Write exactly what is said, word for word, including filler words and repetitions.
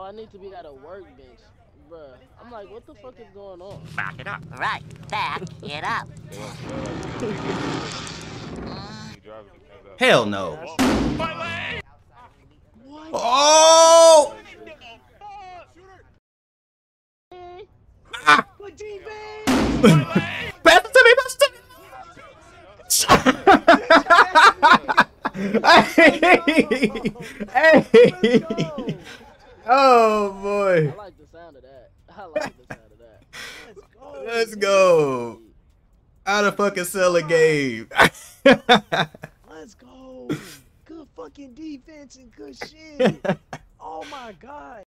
Oh, I need to be at a workbench. Bruh. I'm like, what the fuck is going on? Back it up. Right. Back it up. Hell no. What? Oh! Ah. Good defense! Pass it to me, pass it to me. Hey! Hey! Oh boy. I like the sound of that. I like the sound of that. Let's go. Let's go. How to fucking sell a game. Let's go. Good fucking defense and good shit. Oh my god.